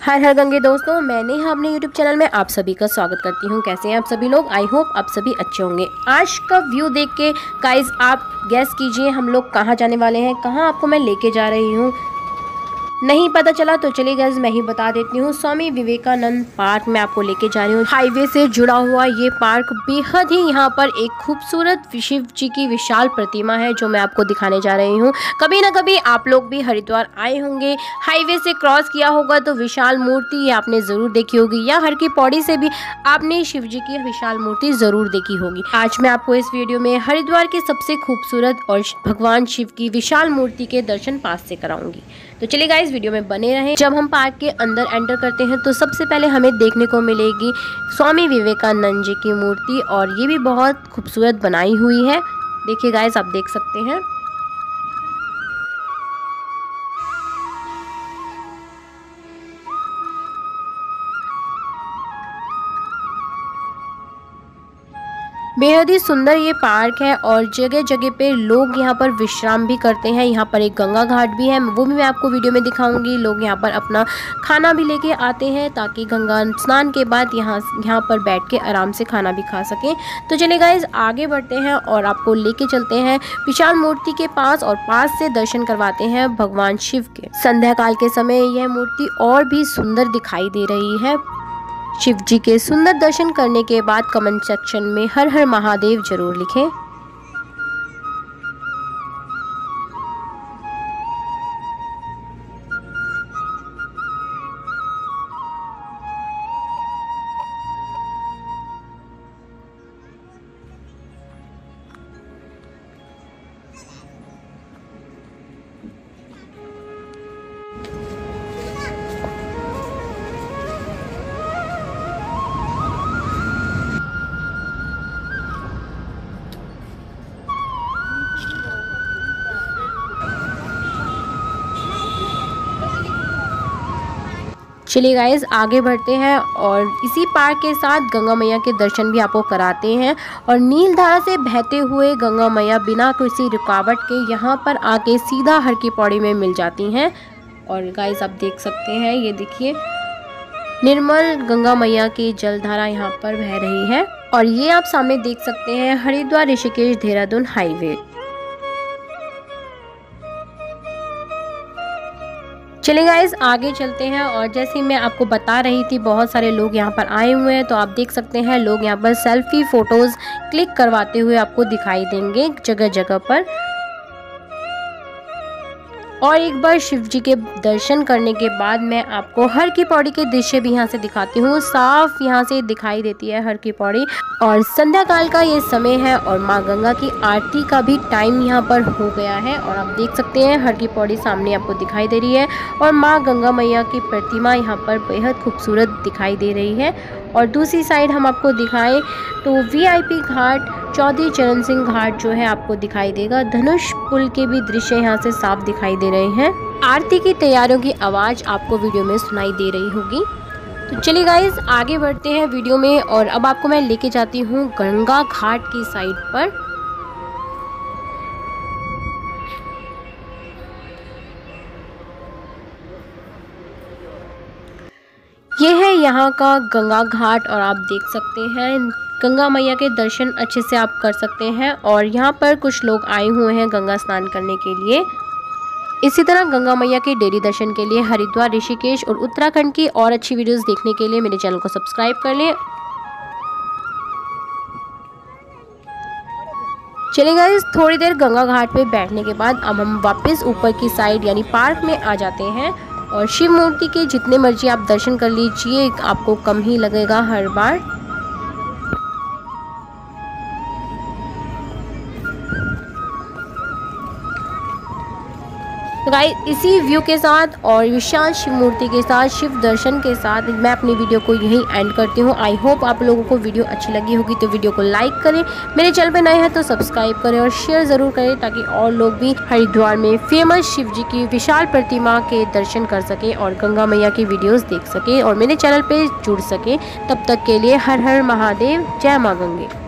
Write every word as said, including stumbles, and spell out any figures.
हर हर गंगे दोस्तों, मैंने यहाँ अपने यूट्यूब चैनल में आप सभी का स्वागत करती हूँ। कैसे हैं आप सभी लोग? आई होप आप सभी अच्छे होंगे। आज का व्यू देख के गाइस आप गैस कीजिए हम लोग कहाँ जाने वाले हैं, कहाँ आपको मैं लेके जा रही हूँ। नहीं पता चला तो चलिए गाइस मैं ही बता देती हूँ। स्वामी विवेकानंद पार्क में आपको लेके जा रही हूँ। हाईवे से जुड़ा हुआ ये पार्क बेहद ही यहाँ पर एक खूबसूरत शिव जी की विशाल प्रतिमा है जो मैं आपको दिखाने जा रही हूँ। कभी ना कभी आप लोग भी हरिद्वार आए होंगे, हाईवे से क्रॉस किया होगा तो विशाल मूर्ति आपने जरूर देखी होगी, या हर की पौड़ी से भी आपने शिव जी की विशाल मूर्ति जरूर देखी होगी। आज मैं आपको इस वीडियो में हरिद्वार के सबसे खूबसूरत और भगवान शिव की विशाल मूर्ति के दर्शन पास से कराऊंगी। तो चलिए गाइस वीडियो में बने रहें। जब हम पार्क के अंदर एंटर करते हैं तो सबसे पहले हमें देखने को मिलेगी स्वामी विवेकानंद जी की मूर्ति, और ये भी बहुत खूबसूरत बनाई हुई है। देखिए गाइस आप देख सकते हैं। बेहद ही सुंदर ये पार्क है और जगह जगह पे लोग यहाँ पर विश्राम भी करते हैं। यहाँ पर एक गंगा घाट भी है, वो भी मैं आपको वीडियो में दिखाऊंगी। लोग यहाँ पर अपना खाना भी लेके आते हैं ताकि गंगा स्नान के बाद यहाँ यहाँ पर बैठ के आराम से खाना भी खा सकें। तो चलिए गाइस आगे बढ़ते हैं और आपको लेके चलते हैं विशाल मूर्ति के पास और पास से दर्शन करवाते हैं भगवान शिव के। संध्या काल के समय यह मूर्ति और भी सुंदर दिखाई दे रही है। शिव जी के सुंदर दर्शन करने के बाद कमेंट सेक्शन में हर हर महादेव जरूर लिखें। चलिए गाइस आगे बढ़ते हैं और इसी पार्क के साथ गंगा मैया के दर्शन भी आपको कराते हैं। और नील धारा से बहते हुए गंगा मैया बिना किसी रुकावट के यहाँ पर आके सीधा हर की पौड़ी में मिल जाती हैं। और गाइस आप देख सकते हैं, ये देखिए निर्मल गंगा मैया की जलधारा यहाँ पर बह रही है। और ये आप सामने देख सकते हैं हरिद्वार ऋषिकेश देहरादून हाईवे। चलिए गाइस आगे चलते हैं और जैसे मैं आपको बता रही थी बहुत सारे लोग यहाँ पर आए हुए हैं, तो आप देख सकते हैं लोग यहाँ पर सेल्फी फोटोज क्लिक करवाते हुए आपको दिखाई देंगे जगह जगह पर। और एक बार शिव जी के दर्शन करने के बाद मैं आपको हर की पौड़ी के दृश्य भी यहाँ से दिखाती हूँ। साफ यहाँ से दिखाई देती है हर की पौड़ी। और संध्या काल का ये समय है और माँ गंगा की आरती का भी टाइम यहाँ पर हो गया है। और आप देख सकते हैं हर की पौड़ी सामने आपको दिखाई दे रही है और माँ गंगा मैया की प्रतिमा यहाँ पर बेहद खूबसूरत दिखाई दे रही है। और दूसरी साइड हम आपको दिखाएं तो वीआईपी घाट चौधरी चरण सिंह घाट जो है आपको दिखाई देगा। धनुष पुल के भी दृश्य यहाँ से साफ दिखाई दे रहे हैं। आरती की तैयारियों की आवाज आपको वीडियो में सुनाई दे रही होगी। तो चलिए गाइस आगे बढ़ते हैं वीडियो में और अब आपको मैं लेके जाती हूँ गंगा घाट की साइड पर। ये है यहाँ का गंगा घाट और आप देख सकते हैं गंगा मैया के दर्शन अच्छे से आप कर सकते हैं। और यहाँ पर कुछ लोग आए हुए हैं गंगा स्नान करने के लिए। इसी तरह गंगा मैया के डेली दर्शन के लिए हरिद्वार ऋषिकेश और उत्तराखंड की और अच्छी वीडियोस देखने के लिए मेरे चैनल को सब्सक्राइब कर लें। चलिए गाइस थोड़ी देर गंगा घाट पे बैठने के बाद अब हम वापस ऊपर की साइड यानी पार्क में आ जाते हैं। और शिव मूर्ति के जितने मर्जी आप दर्शन कर लीजिए, आपको कम ही लगेगा हर बार। तो गाइस इसी व्यू के साथ और विशाल शिव मूर्ति के साथ शिव दर्शन के साथ मैं अपनी वीडियो को यहीं एंड करती हूँ। आई होप आप लोगों को वीडियो अच्छी लगी होगी, तो वीडियो को लाइक करें, मेरे चैनल पे नए हैं तो सब्सक्राइब करें और शेयर ज़रूर करें ताकि और लोग भी हरिद्वार में फेमस शिव जी की विशाल प्रतिमा के दर्शन कर सकें और गंगा मैया की वीडियोज़ देख सकें और मेरे चैनल पर जुड़ सकें। तब तक के लिए हर हर महादेव, जय माँ गंगे।